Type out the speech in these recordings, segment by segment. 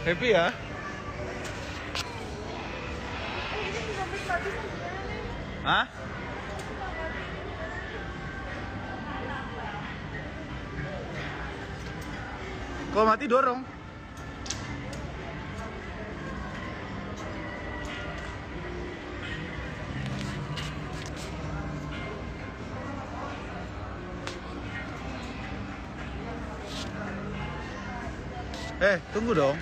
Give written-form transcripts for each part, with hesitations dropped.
Happy ya? Hah? Kalau mati dorong. Tunggu dong.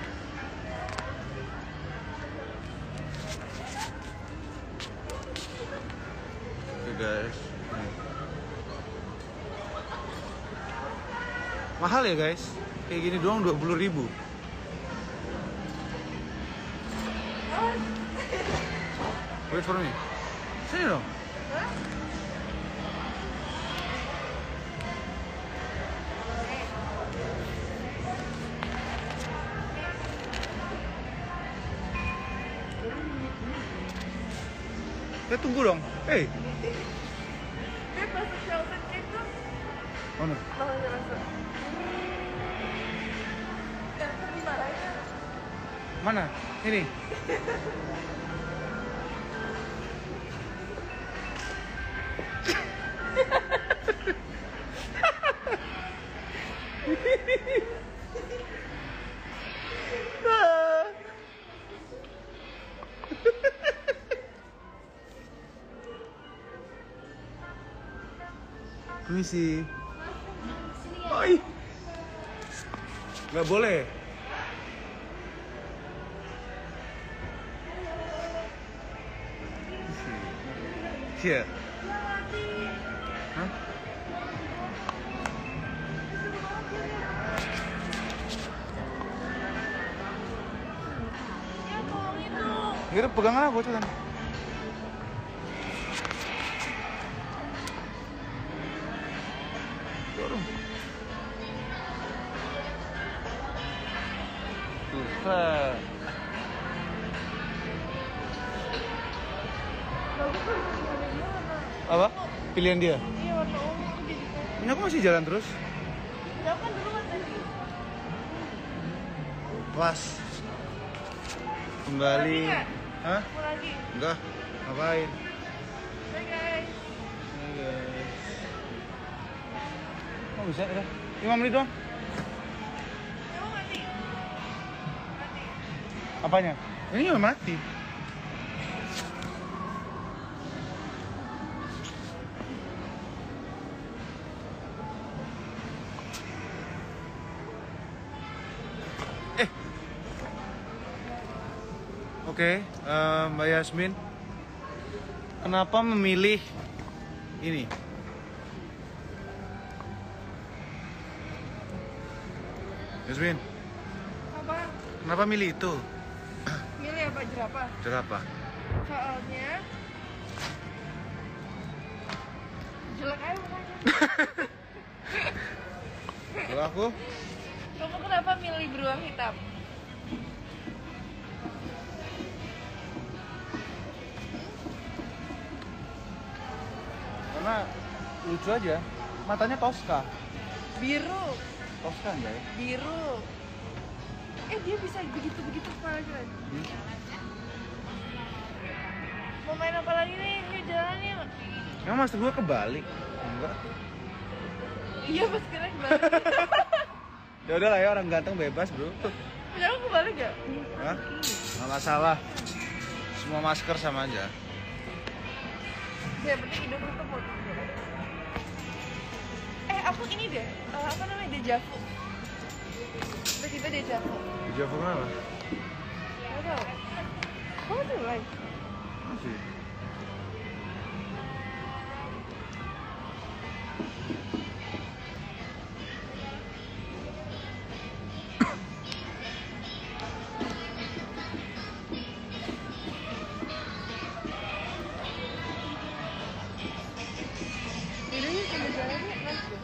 Oke guys. Mahal ya guys. Kayak gini doang 20.000. Wait for me. Sini dong. Tunggu dong. Hey. Masuk shelter gitu. Mana? Makanya masuk. Mana? Ini. Permisi. Oi. Nggak boleh. Iya. Hah? Gitu pegangan apa bocoran? Dorong. Tuh. Apa? Pilihan dia? Iya, warna ungu jadi kayak. Ini aku masih jalan terus. Udah kan duluan tadi. Pas. Kembali. Mau lagi nggak? Hah? Mau lagi? Enggak. Ngapain? Bye guys. Hai guys. Oh bisa ya? 5 menit doang. Emang mati? Mati. Apanya? Ini udah mati. Oke, Mbak Yasmin, kenapa memilih ini? Yasmin, Apa? kenapa milih itu? Milih apa jerapah? Jerapah. Soalnya jelek aja mukanya. Kalau aku, Kamu kenapa milih beruang hitam? karena lucu aja, matanya Tosca. Biru. Tosca enggak ya? Biru. Dia bisa begitu-begitu kepala keren. Mau main apa lagi nih? Yuk jalan yuk. Emang maksud gue kebalik? Enggak. Iya pas keren banget. Ya udah lah ya, orang ganteng bebas bro. Jangan kebalik ya? Hah? Nggak masalah. Semua masker sama aja. Ya penting hidup lu tuh mau aku ini deh, apa namanya, dejavu. Tiba-tiba dejavu. Dejavu kenapa? Gak tau. Kamu tuh like? Masih. Bedanya sama jalannya nice deh.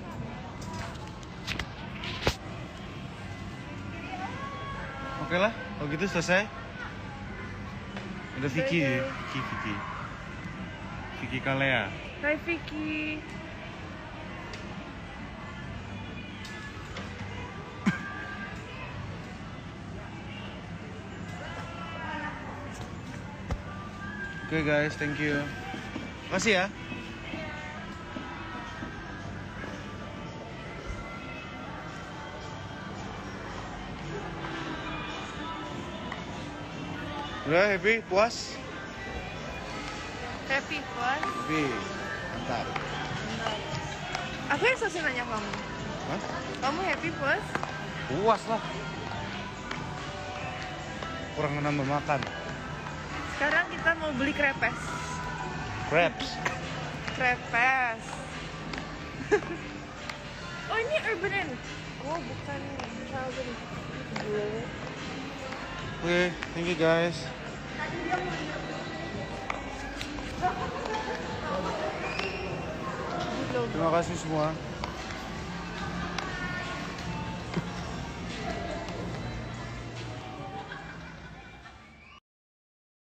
Oke lah. Oh gitu selesai? Ada Vicky Bye, ya? guys. Vicky Kalea. Hai Vicky. Oke guys, thank you. Makasih ya. Udah happy, puas? Happy puas. Happy, mantap. Aku yang selesai nanya kamu. Hah? Kamu happy puas? Puas lah. Kurang nambah makan. Sekarang kita mau beli krepes. Crepes. Krepes. Oh ini Urban Inn. Oh bukan Calvin. Oke, thank you guys. Terima kasih semua.